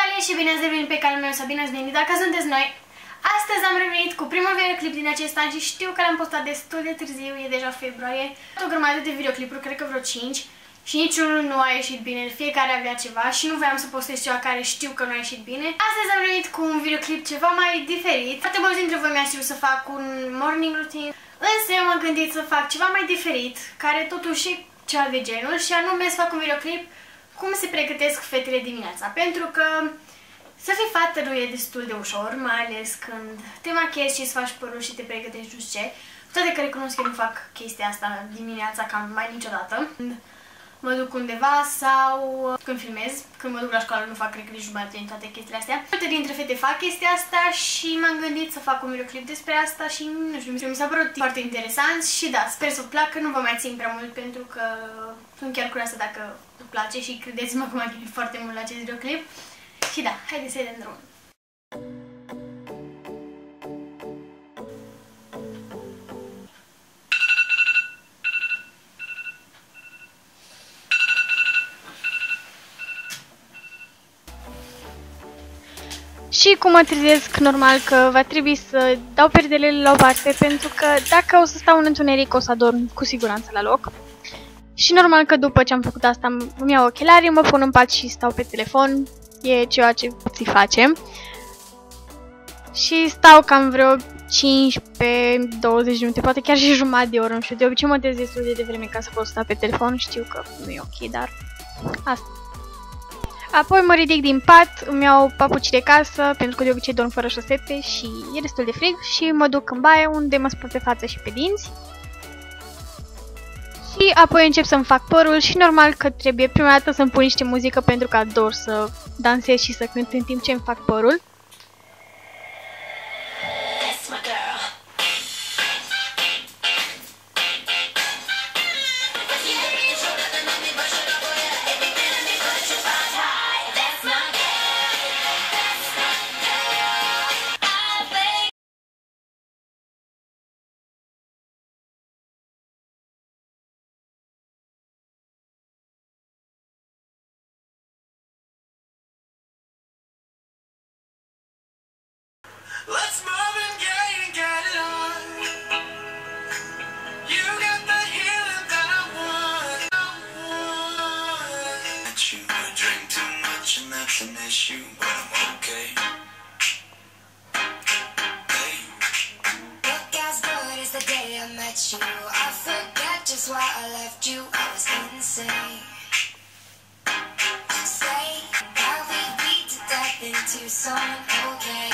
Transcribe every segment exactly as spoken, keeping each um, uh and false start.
Natalia și bine ați revenit pe canalul meu Sabina Zdeni. Dacă sunteți noi, astăzi am revenit cu primul videoclip din acest an și știu că l-am postat destul de târziu, e deja februarie. O grămadă de videoclipuri, cred că vreo cinci, și niciunul nu a ieșit bine, fiecare avea ceva și nu voiam să postez ceva care știu că nu a ieșit bine. Astăzi am revenit cu un videoclip ceva mai diferit. Foarte mulți dintre voi mi-ați cerut să fac un morning routine, însă eu m-am gândit să fac ceva mai diferit, care totuși e ceva de genul, și anume să fac un videoclip cum se pregătesc fetele dimineața, pentru că să fii fată nu e destul de ușor, mai ales când te machiezi și îți faci părul și te pregătești nu știu ce. Cu toate că recunosc că nu fac chestia asta dimineața cam mai niciodată. Mă duc undeva sau când filmez, când mă duc la școală nu fac, cred că nici jumătate din toate chestiile astea. Multe dintre fete fac chestia asta și m-am gândit să fac un videoclip despre asta și nu știu, mi s-a părut foarte interesant și da, sper să vă placă, nu vă mai țin prea mult pentru că sunt chiar curioasă dacă îmi place și credeți-mă că m-am gândit foarte mult la acest videoclip. Și da, haideți să-i dăm drumul. Și cum mă trezesc, normal că va trebui să dau perdelele la o parte, pentru că dacă o să stau în întuneric o să adorm cu siguranță la loc. Și normal că după ce am făcut asta îmi iau ochelarii, mă pun în pat și stau pe telefon, e ceva ce ți facem. Și stau cam vreo cincisprezece douăzeci de minute, poate chiar și jumătate de oră, nu știu, de obicei mă trezesc destul de devreme ca să pot sta pe telefon, știu că nu e ok, dar asta. Apoi mă ridic din pat, îmi iau papuci de casă, pentru că de obicei dorm fără șosete și e destul de frig, și mă duc în baie unde mă spăl pe față și pe dinți. Și apoi încep să-mi fac părul și normal că trebuie prima dată să-mi pun niște muzică pentru că ador să dansez și să cânt în timp ce îmi fac părul. Let's move and get it, get it on. You got the healing that I want. I want. That you would drink too much and that's an issue, but I'm okay. Hey. Look as good as the day I met you. I forget just why I left you. I was insane. Say how we beat to death into some okay.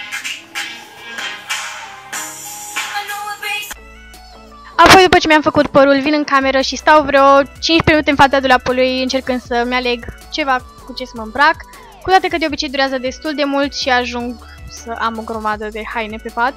Apoi, după ce mi-am făcut părul, vin în cameră și stau vreo cincisprezece minute în fața dulapului încercând să-mi aleg ceva cu ce să mă îmbrac. Cu toate că de obicei durează destul de mult și ajung să am o grămadă de haine pe pat.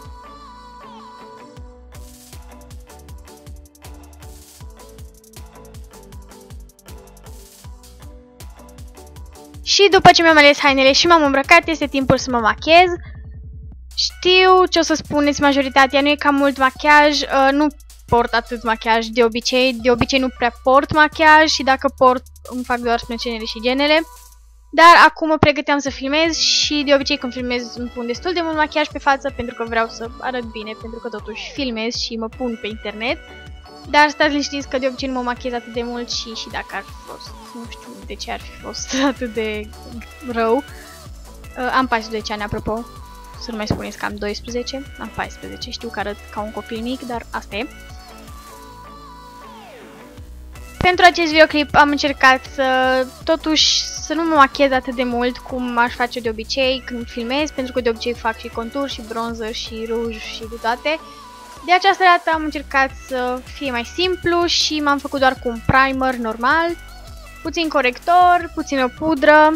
Și după ce mi-am ales hainele și m-am îmbrăcat, este timpul să mă machiez. Știu ce o să spuneți majoritatea, nu e cam mult machiaj, uh, nu port atât machiaj de obicei, de obicei nu prea port machiaj și dacă port îmi fac doar sprâncenele și genele. Dar acum mă pregăteam să filmez și de obicei când filmez îmi pun destul de mult machiaj pe față pentru că vreau să arăt bine, pentru că totuși filmez și mă pun pe internet. Dar stați liniștiți că de obicei nu mă machiez atât de mult și, și dacă ar fi fost, nu știu de ce ar fi fost atât de rău. Uh, am paisprezece ani, apropo. Să nu mai spuneți că am doisprezece, am paisprezece, știu că arăt ca un copil mic, dar asta e. Pentru acest videoclip am încercat să, totuși, să nu mă machez atât de mult cum aș face de obicei când filmez, pentru că de obicei fac și contur, și bronzer, și ruj, și de toate. De această dată am încercat să fie mai simplu și m-am făcut doar cu un primer normal, puțin corector, puțină pudră.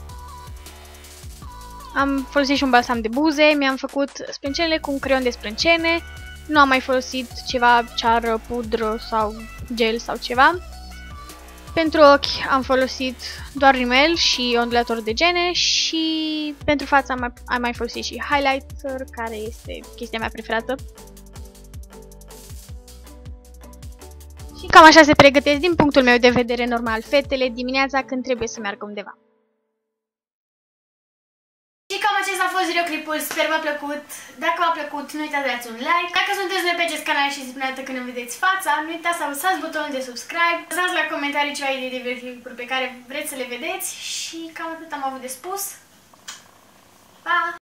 Am folosit și un balsam de buze, mi-am făcut sprâncenele cu un creion de sprâncene, nu am mai folosit ceva ceară, pudră sau gel sau ceva. Pentru ochi am folosit doar rimel și ondulator de gene și pentru față am mai, am mai folosit și highlighter, care este chestia mea preferată. Și cam așa se pregătesc din punctul meu de vedere normal fetele dimineața când trebuie să meargă undeva. fost videoclipul, sper v-a plăcut. Dacă v-a plăcut, nu uitați să dați un like. Dacă sunteți noi pe acest canal și sunteți prima dată când îmi vedeți fața, nu uitați să apăsați butonul de subscribe. Lăsați la comentarii ceva idei de videoclipuri pe care vreți să le vedeți și cam atât am avut de spus. Pa!